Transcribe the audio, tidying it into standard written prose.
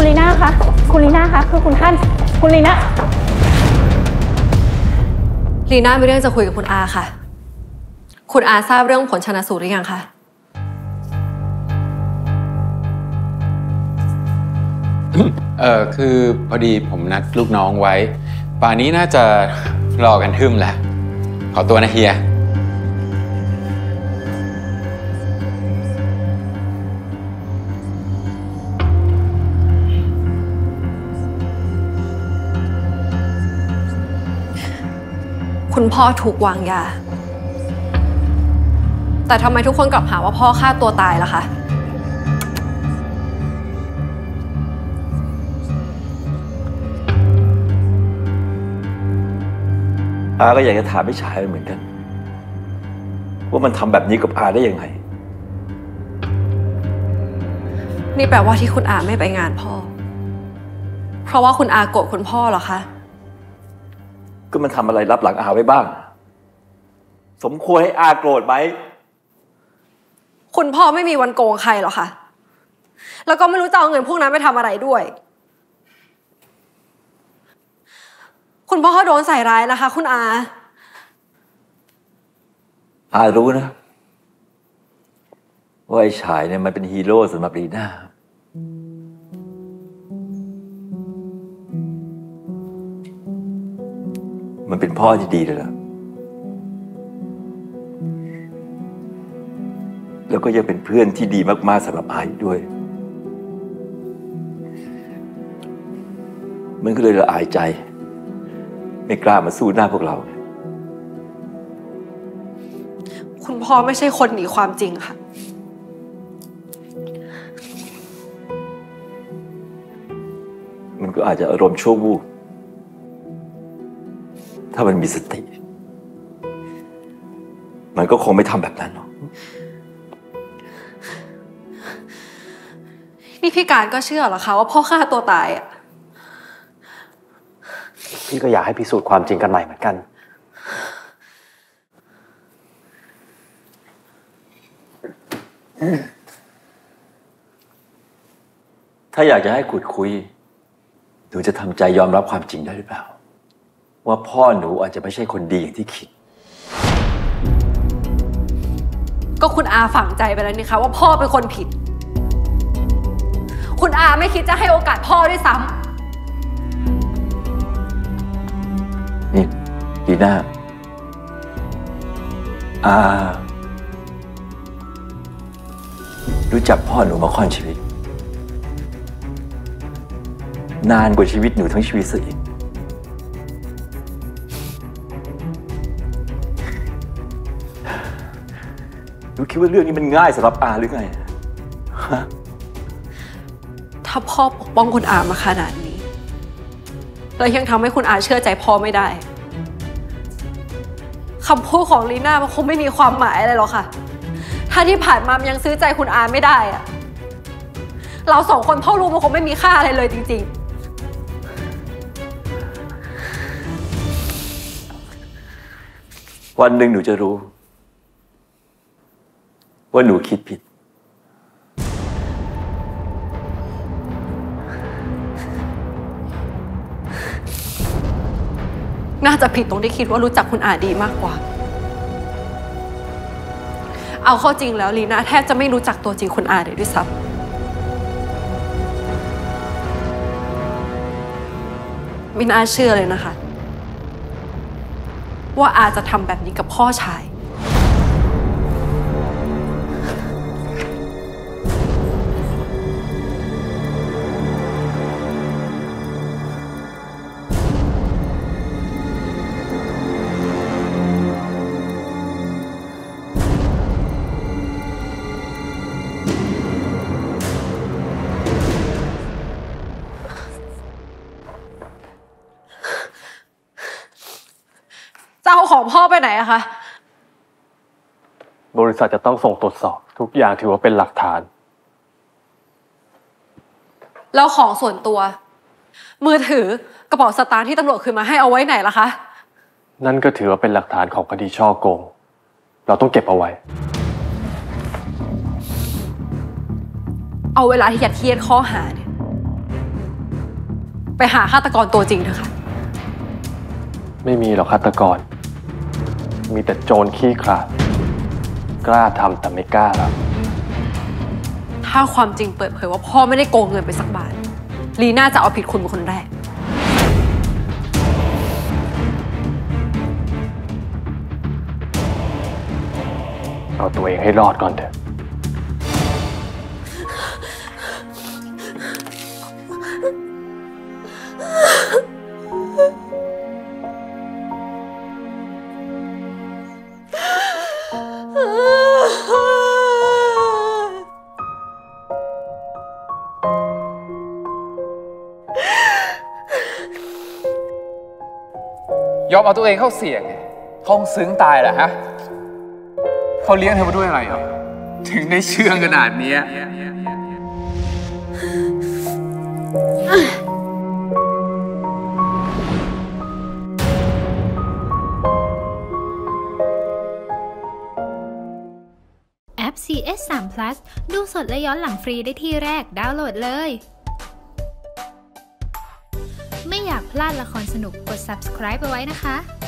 คุณลีน่าคะคุณลีน่าคะคือคุณท่านคุณลีน่ามีเรื่องจะคุยกับคุณอาค่ะคุณอาทราบเรื่องผลชันสูตรหรือยังคะคือพอดีผมนัดลูกน้องไว้ป่านนี้น่าจะรอกันทึมแล้วขอตัวนะเฮียคุณพ่อถูกวางยาแต่ทำไมทุกคนกลับหาว่าพ่อฆ่าตัวตายล่ะคะอาก็อยากจะถามพี่ชายเหมือนกันว่ามันทำแบบนี้กับอาได้ยังไงนี่แปลว่าที่คุณอาไม่ไปงานพ่อเพราะว่าคุณอาโกรธคุณพ่อเหรอคะก็มันทำอะไรรับหลังอาไว้บ้างสมควรให้อาโกรธไหมคุณพ่อไม่มีวันโกงใครหรอกค่ะแล้วก็ไม่รู้จะเอาเงินพวกนั้นไปทำอะไรด้วยคุณพ่อโดนใส่ร้ายนะคะคุณอารู้นะว่าไอ้ชายเนี่ยมันเป็นฮีโร่สำหรับลีน่ามันเป็นพ่อที่ดีเลยล่ะแล้วก็ยังเป็นเพื่อนที่ดีมากๆสำหรับอาด้วยมันก็เลยละอายใจไม่กล้ามาสู้หน้าพวกเราคุณพ่อไม่ใช่คนหนีความจริงค่ะมันก็อาจจะอารมณ์ชั่ววูบถ้ามันมีสติมันก็คงไม่ทำแบบนั้นหรอกนี่พี่การก็เชื่อเหรอคะว่าพ่อฆ่าตัวตายอ่ะพี่ก็อยากให้พิสูจน์ความจริงกันใหม่เหมือนกันถ้าอยากจะให้ขุดคุยหนูจะทำใจยอมรับความจริงได้หรือเปล่าว่าพ่อหนูอาจจะไม่ใช่คนดีอย่างที่คิดก็คุณอาฝังใจไปแล้วนี่คะว่าพ่อเป็นคนผิดคุณอาไม่คิดจะให้โอกาสพ่อด้วยซ้ำนี่ลีน่ารู้จักพ่อหนูมาค่อนชีวิตนานกว่าชีวิตหนูทั้งชีวิตซะอีกหนูคิดว่าเรื่องนี้มันง่ายสำหรับอาหรือไงถ้าพ่อปกป้องคุณอามาขนาดนี้แล้วยังทำให้คุณอาเชื่อใจพ่อไม่ได้คำพูดของลีน่ามันคงไม่มีความหมายอะไรหรอกค่ะถ้าที่ผ่านมามันยังซื้อใจคุณอาไม่ได้อะเราสองคนพ่อลูกมันคงไม่มีค่าอะไรเลยจริงๆวันหนึ่งหนูจะรู้ว่าหนูคิดผิดน่าจะผิดตรงที่คิดว่ารู้จักคุณอาดีมากกว่าเอาเข้าจริงแล้วลีน่าแทบจะไม่รู้จักตัวจริงคุณอาเลยด้วยซ้ำไม่น่าเชื่อเลยนะคะว่าอาจะทำแบบนี้กับพ่อชายจะเอาของพ่อไปไหนอะคะบริษัทจะต้องส่งตรวจสอบทุกอย่างถือว่าเป็นหลักฐานแล้วของส่วนตัวมือถือกระเป๋าสตางค์ที่ตำรวจคืนมาให้เอาไว้ไหนล่ะคะนั่นก็ถือว่าเป็นหลักฐานของคดีฉ้อโกงเราต้องเก็บเอาไว้เอาเวลาที่ยัดเยียดข้อหาเนี่ยไปหาฆาตกรตัวจริงเถอะค่ะไม่มีหรอกฆาตกร มีแต่โจรขี้ขลาดกล้าทำแต่ไม่กล้ารับถ้าความจริงเปิดเผยว่าพ่อไม่ได้โกงเงินไปสักบาทลีน่าจะเอาผิดคุณเป็นคนแรกเอาตัวเองให้รอดก่อนเถอะยอมเอาตัวเองเข้าเสี่ยงเขาซึ้งตายแหละฮะเขาเลี้ยงเธอมาด้วยอะไรเหรอถึงได้เชื่องขนาดนี้แอป CS3 Plus ดูสดและย้อนหลังฟรีได้ที่แรกดาวน์โหลดเลย ไม่อยากพลาดละครสนุกกด subscribe ไปไว้นะคะ